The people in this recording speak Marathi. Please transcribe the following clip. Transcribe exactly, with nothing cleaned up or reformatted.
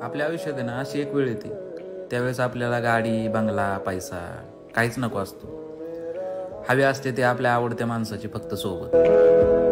आपल्या आयुष्यात आहे ना अशी एक वेळ येते त्यावेळेस आपल्याला गाडी, बंगला, पैसा काहीच नको असतो. हवे असते ते आपल्या आवडत्या माणसाची फक्त सोबत.